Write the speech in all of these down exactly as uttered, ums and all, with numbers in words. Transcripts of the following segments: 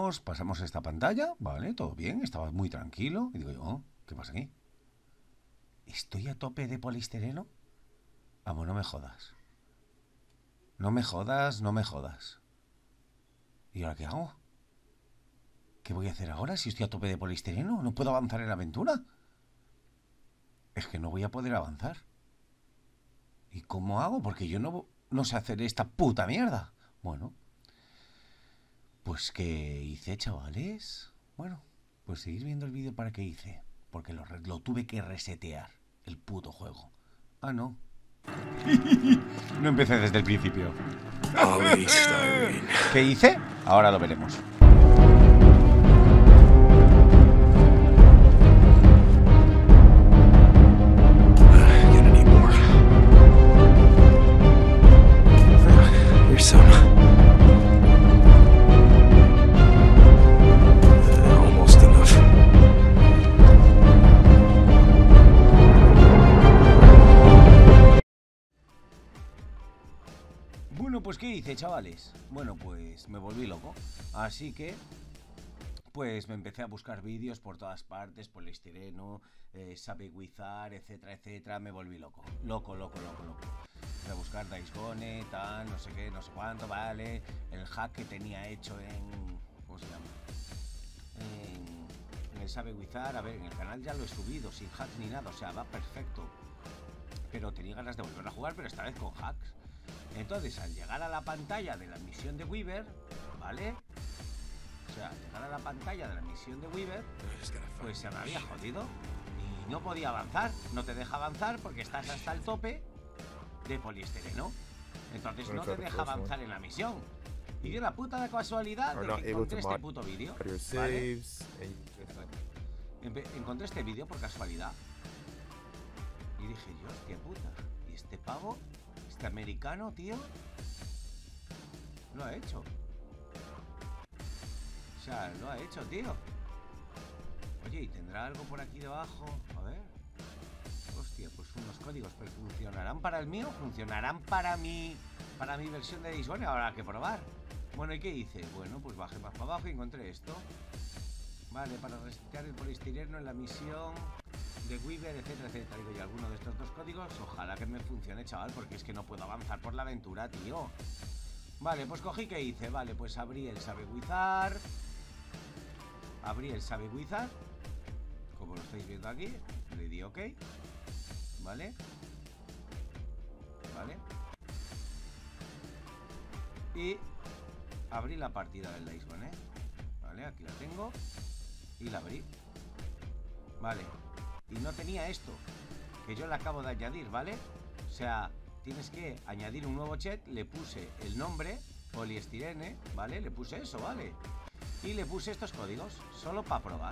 pasamos, pasamos esta pantalla, vale, todo bien, estaba muy tranquilo. Y digo yo, oh, ¿qué pasa aquí? ¿Estoy a tope de poliestireno? Vamos, no me jodas. No me jodas, no me jodas. ¿Y ahora qué hago? ¿Qué voy a hacer ahora si estoy a tope de poliestireno? ¿No puedo avanzar en la aventura? Es que no voy a poder avanzar. ¿Y cómo hago? Porque yo no, no sé hacer esta puta mierda. Bueno, pues ¿qué hice, chavales? Bueno, pues seguir viendo el vídeo para qué hice. Porque lo, lo tuve que resetear, el puto juego. Ah, no. No empecé desde el principio. ¿Qué hice? Ahora lo veremos. Bueno, pues ¿qué hice, chavales? Bueno, pues me volví loco. Así que, pues me empecé a buscar vídeos por todas partes, poliestireno, eh, sabe guizar, etcétera, etcétera. Me volví loco. Loco, loco, loco, loco. Empecé a buscar Days Gone, tal, no sé qué, no sé cuánto, vale. El hack que tenía hecho en... ¿Cómo se llama? En, en el sabe guizar. A ver, en el canal ya lo he subido, sin hacks ni nada. O sea, va perfecto. Pero tenía ganas de volver a jugar, pero esta vez con hacks. Entonces, al llegar a la pantalla de la misión de Weaver, ¿vale? O sea, al llegar a la pantalla de la misión de Weaver, pues se me había jodido y no podía avanzar. No te deja avanzar porque estás hasta el tope de poliestireno. Entonces no te deja avanzar en la misión. Y dio la puta de casualidad de que encontré este puto vídeo, ¿vale? Encontré este vídeo por casualidad y dije yo, hostia puta, ¿y este pavo? Este americano, tío, lo ha hecho. O sea, lo ha hecho, tío. Oye, ¿y tendrá algo por aquí debajo? A ver. Hostia, pues unos códigos. ¿Pero funcionarán para el mío? ¿Funcionarán para mi, para mi versión de Days Gone? Habrá que probar. Bueno, ¿y qué hice? Bueno, pues bajé más para abajo y encontré esto. Vale, para resetear el poliestireno en la misión de Weaver, etcétera, etcétera. Digo, y alguno de estos dos códigos, ojalá que me funcione, chaval, porque es que no puedo avanzar por la aventura, tío. Vale, pues cogí, ¿qué hice? Vale, pues abrí el sabe guizar. Abrí el sabe guizar, como lo estáis viendo aquí. Le di OK. Vale. Vale. Y abrí la partida del Days Gone, ¿eh? Vale, aquí la tengo. Y la abrí. Vale. Y no tenía esto, que yo le acabo de añadir, ¿vale? O sea, tienes que añadir un nuevo chat. Le puse el nombre, poliestirene, ¿vale? Le puse eso, ¿vale? Y le puse estos códigos, solo para probar.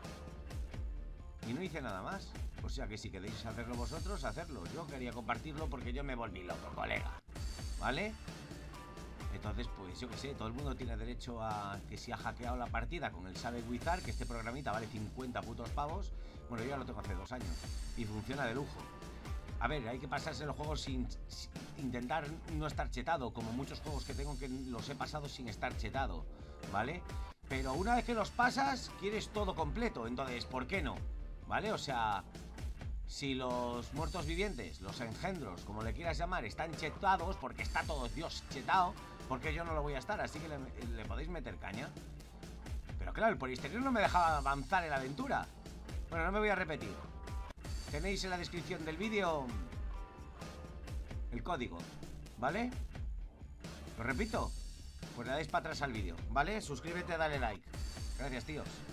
Y no hice nada más. O sea que si queréis hacerlo vosotros, hacerlo. Yo quería compartirlo porque yo me volví loco, colega, ¿vale? Entonces, pues yo que sé, todo el mundo tiene derecho a que si ha hackeado la partida con el sabe guizar, que este programita vale cincuenta putos pavos. Bueno, yo ya lo tengo hace dos años y funciona de lujo. A ver, hay que pasarse los juegos sin, sin intentar no estar chetado, como muchos juegos que tengo que los he pasado sin estar chetado, ¿vale? Pero una vez que los pasas, quieres todo completo, entonces, ¿por qué no? ¿Vale? O sea, si los muertos vivientes, los engendros, como le quieras llamar, están chetados, porque está todo Dios chetado, porque yo no lo voy a estar, así que le, le podéis meter caña. Pero claro, el poliestireno no me dejaba avanzar en la aventura. Bueno, no me voy a repetir. Tenéis en la descripción del vídeo el código, ¿vale? ¿Lo repito? Pues le dais para atrás al vídeo, ¿vale? Suscríbete, dale like. Gracias, tíos.